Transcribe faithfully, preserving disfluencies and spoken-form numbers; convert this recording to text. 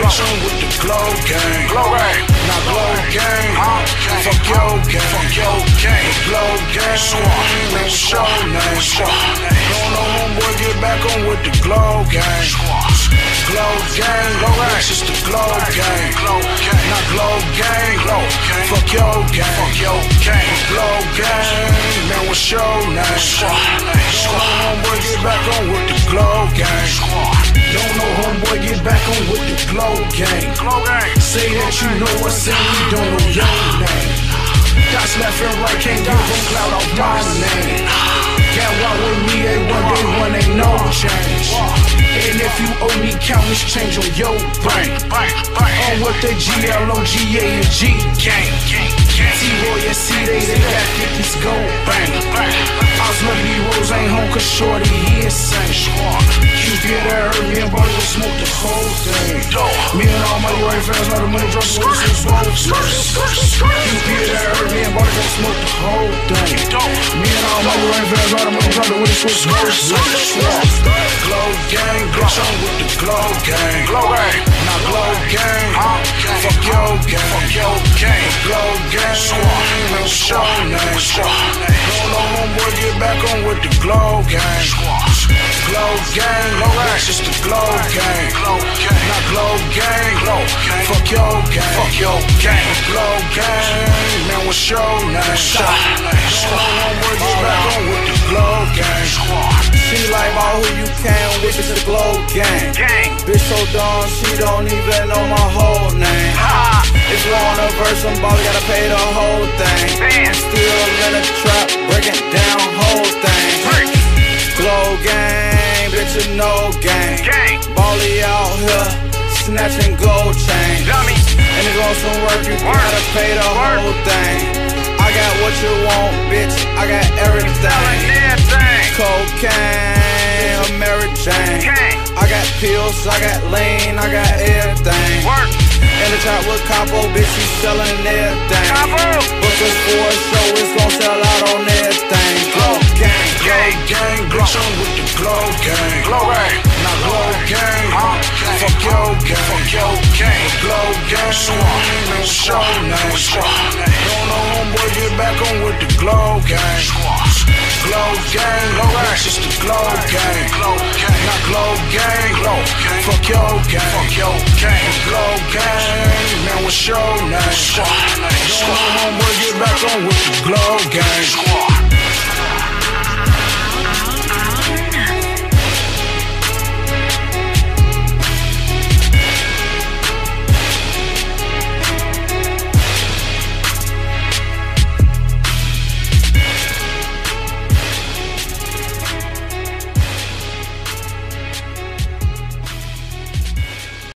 Glitchin' with the Glow Gang. Glow Gang. Now Glow Gang. Huh? Fuck your gang. Fuck your gang. The Glow Gang. Squad. Man, what's your name? Squad. Don't know homeboy, get back on with the Glow Gang. Squad. Glow Gang. Glow Gang. It's just the Glow Gang. Glow Gang. Now Glow Gang. Glow Gang. Fuck your gang. Fuck your gang. Glow Gang. Man, what's your name? Squad. Don't know homeboy, get back on with the Glow Gang. Squad. Don't know homeboy, get back on with the Glow Gang. Glow Gang. Say that you know us and we don't know your name. Dots left and right, can't give them clout off my name. Got walk with me, a one day one ain't no change. And if you owe me countless change on your brain. Bang, bang. On what the G L O G A and G Gang, gang, gang. T-Roy and C, they they got fifties go bang. Bang. Osmond Rose ain't home cause shorty he insane. Squad. You get her, me and Buddy will smoke the whole thing. Dope. Me and all my right fans know the money drugs with us is both. You get her, me and Buddy will smoke the whole thing. Dope. Me and all my right fans know the money drugs with us is both. Glow Gang, glitchin' with the Glow Gang. Glow Gang. Now Glow Gang. Huh? Fuck your gang. Fuck your gang. Glow Gang. Squad. Man, what's your name? Squad. Don't know homeboy, get back on with the Glow Gang. Squad. Glow Gang, Glow Gang. it's just the Glow Gang. Glow Gang. Not Glow Gang. Glow Gang. Fuck your gang. Fuck your gang. Glow Gang. Man, what's your name? Squad. Don't know homeboy, get back on with the Glow Gang. Squad. She like all who you can with it's the Glow Gang. Gang. Bitch so dumb, she don't even know my whole name. Ha. If you want a verse, I'm ball, gotta pay the whole thing. Damn. Still in the trap, breaking down whole thing. Break. Glow Gang, bitch you know gang. Gang. Bally out here, snatching gold chain. Dummy. And it goes some work, you Work. gotta pay the Work. whole thing. I got what you want, bitch, I got everything. Selling everything. Cocaine, Mary Jane. Gang. I got pills, I got lean, I got everything. Work. In the trap with Capo, bitch, he selling everything. Capo. Book us for a show, it's gon' sell out on everything. Glow Gang, Glow Gang, glitchin' with the Glow Gang. Glow Gang. Now Glow Gang. Huh? Fuck your gang. Fuck your gang. Glow Gang. Squad. Man, what's your name? Squad. Don't know homeboy, get back on with the Glow Gang. Squad. Glow Gang, Glow Gang. it's just the Glow Gang. Glow Gang. Not Glow Gang. Glow Gang. Fuck your gang. Fuck your gang. Glow Gang. Man, what's your name? Squad. Don't know Squad. homeboy, get back on with the Glow Gang.